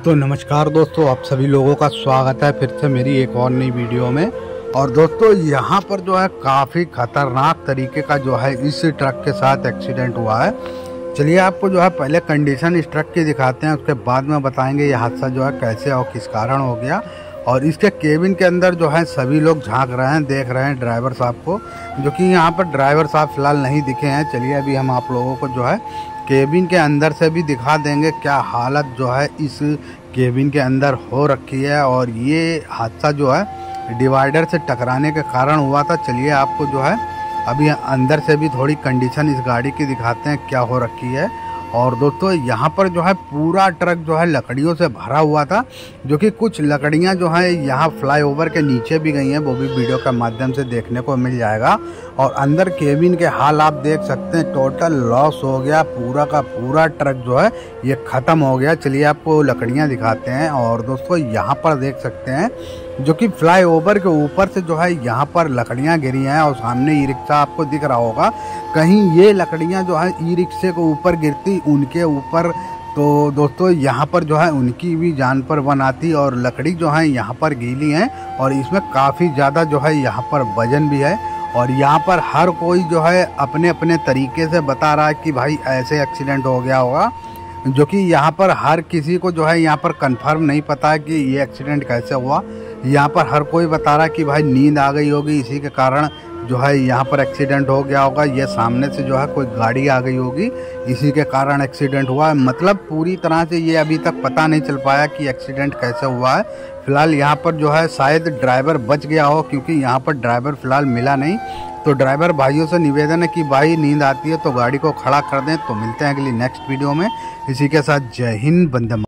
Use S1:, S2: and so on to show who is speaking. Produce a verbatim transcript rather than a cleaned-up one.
S1: तो नमस्कार दोस्तों, आप सभी लोगों का स्वागत है फिर से मेरी एक और नई वीडियो में। और दोस्तों यहाँ पर जो है काफ़ी खतरनाक तरीके का जो है इस ट्रक के साथ एक्सीडेंट हुआ है। चलिए आपको जो है पहले कंडीशन इस ट्रक की दिखाते हैं, उसके बाद में बताएंगे ये हादसा जो है कैसे और किस कारण हो गया। और इसके केबिन के अंदर जो है सभी लोग झांक रहे हैं, देख रहे हैं ड्राइवर साहब को, जो कि यहाँ पर ड्राइवर साहब फिलहाल नहीं दिखे हैं। चलिए अभी हम आप लोगों को जो है केबिन के अंदर से भी दिखा देंगे क्या हालत जो है इस केबिन के अंदर हो रखी है। और ये हादसा जो है डिवाइडर से टकराने के कारण हुआ था। चलिए आपको जो है अभी अंदर से भी थोड़ी कंडीशन इस गाड़ी की दिखाते हैं क्या हो रखी है। और दोस्तों यहाँ पर जो है पूरा ट्रक जो है लकड़ियों से भरा हुआ था, जो कि कुछ लकड़ियाँ जो है यहाँ फ्लाईओवर के नीचे भी गई हैं, वो भी वीडियो के माध्यम से देखने को मिल जाएगा। और अंदर केबिन के हाल आप देख सकते हैं, टोटल लॉस हो गया, पूरा का पूरा ट्रक जो है ये ख़त्म हो गया। चलिए आपको लकड़ियाँ दिखाते हैं। और दोस्तों यहाँ पर देख सकते हैं जो कि फ्लाईओवर के ऊपर से जो है यहाँ पर लकड़ियाँ गिरी हैं। और सामने ई रिक्शा आपको दिख रहा होगा, कहीं ये लकड़ियाँ जो है ई रिक्शे के ऊपर गिरती उनके ऊपर, तो दोस्तों यहाँ पर जो है उनकी भी जान पर वन आती। और लकड़ी जो है यहाँ पर गीली हैं और इसमें काफ़ी ज़्यादा जो है यहाँ पर वजन भी है। और यहाँ पर हर कोई जो है अपने अपने तरीके से बता रहा है कि भाई ऐसे एक्सीडेंट हो गया होगा, जो कि यहाँ पर हर किसी को जो है यहाँ पर कंफर्म नहीं पता है कि ये एक्सीडेंट कैसे हुआ। यहाँ पर हर कोई बता रहा है कि भाई नींद आ गई होगी, इसी के कारण जो है यहाँ पर एक्सीडेंट हो गया होगा। ये सामने से जो है कोई गाड़ी आ गई होगी, इसी के कारण एक्सीडेंट हुआ है। मतलब पूरी तरह से ये अभी तक पता नहीं चल पाया कि एक्सीडेंट कैसे हुआ है। फिलहाल यहाँ पर जो है शायद ड्राइवर बच गया हो, क्योंकि यहाँ पर ड्राइवर फिलहाल मिला नहीं। तो ड्राइवर भाइयों से निवेदन है कि भाई नींद आती है तो गाड़ी को खड़ा कर दें। तो मिलते हैं अगली नेक्स्ट वीडियो में। इसी के साथ जय हिंद, वंदे मातरम।